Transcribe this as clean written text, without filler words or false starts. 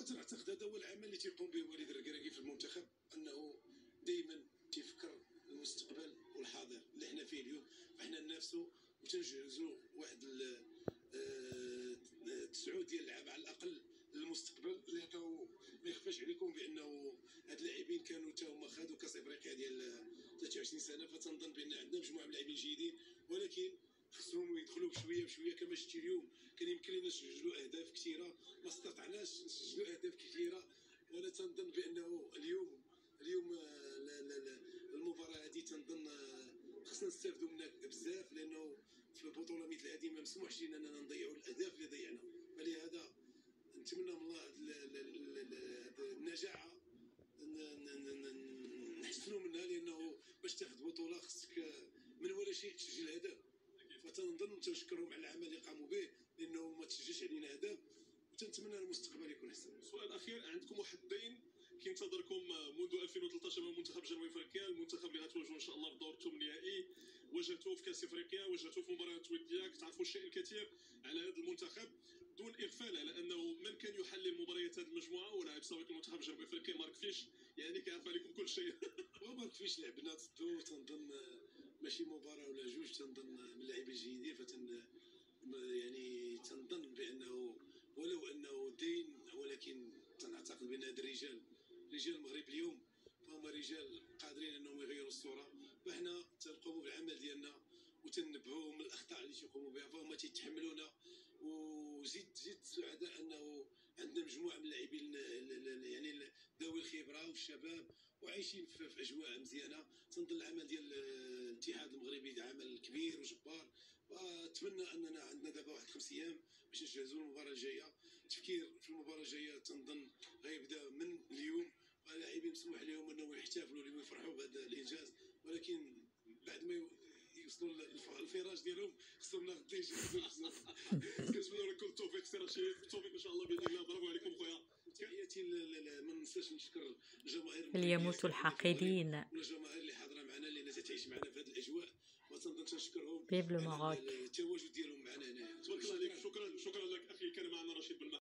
وتنعتقد هذا هو العمل اللي تيقوم به وليد الركراكي في المنتخب، انه دائما تيفكر المستقبل والحاضر اللي حنا فيه اليوم. فحنا ننافسوا وتنجهزوا واحد تسعود ديال اللعاب على الاقل للمستقبل، لانه ما يخفاش عليكم بانه هاد اللاعبين كانوا حتى هما خادوا كاس افريقيا ديال 23 سنه. فتنظن بان عندنا مجموعه من اللاعبين جيدين، ولكن خصهم يدخلوا بشويه بشويه. كما شفتي اليوم كان يمكن لنا نسجلوا اهداف كثيره، ما استطعناش نسجلوا اهداف كثيره. وانا تنظن بانه اليوم المباراه هذه تنظن خصنا نستافدوا منها بزاف، لانه في بطوله مثل هذه ما مسموحش لنا اننا نضيعوا الاهداف اللي ضيعنا. فلهذا نتمنى من الله النجاعه نحسنوا منها، لانه باش تاخذ بطوله خصك من ولا شيء تسجل هدف. فتنظن تنشكرهم على العمل اللي قاموا به، لانه ما تسجلش علينا هدف، وتنتمنى المستقبل يكون احسن. سؤال اخير، عندكم محبين كينتظركم منذ 2013 من منتخب جنوب افريقيا، المنتخب اللي غتواجهوا ان شاء الله في دور الثمن النهائي، واجهتوه في كاس افريقيا، واجهتوه في مباريات وديه، تعرفوا الشيء الكثير على هذا المنتخب، دون اغفال على انه من كان يحلل مباريات هذه المجموعه ولاعب سابق المنتخب جنوب افريقيا مارك فيش، يعني كيعرف عليكم كل شيء. ومارك فيش لعبنا ضده، تنظن ماشي مباراه ولا جوج، تنظن من اللاعبين الجيدين. يعني تنظن بانه ولو انه دين، ولكن تنعتقد بان هاد الرجال رجال المغرب اليوم فهم رجال قادرين انهم يغيروا الصوره. فاحنا تنقوموا بالعمل ديالنا وتنبهوهم من الاخطاء اللي تيقوموا بها، فهم تيتحملونا. وزيد سعداء انه عندنا مجموعه من اللاعبين يعني ذوي الخبره والشباب وعايشين في اجواء مزيانه. تنظن العمل ديال الاتحاد المغربي عمل كبير وجبار، واتمنى اننا عندنا دابا واحد 5 ايام باش نجهزوا المباراه الجايه. التفكير في المباراه الجايه تنظن غيبدا من اليوم، واللاعبين مسموح لهم انهم يحتفلوا ويفرحوا بهذا الانجاز، ولكن بعد ما يوصلوا الفراش ديالهم خصهم غدا يجهزوا. كنتمنى لكم التوفيق سي رشيد، بالتوفيق ان شاء الله باذن الله. برافو عليكم خويا. تحياتي ما ننساش نشكر الجماهير ليموت الحاقدين. والجماهير اللي حاضره معنا، اللي تعيش معنا في هذه الاجواء، وتنظن تنشكرهم على التواجد ديالهم معنا هنا. تبارك الله عليك. شكرا لك اخي الكريم معنا رشيد بن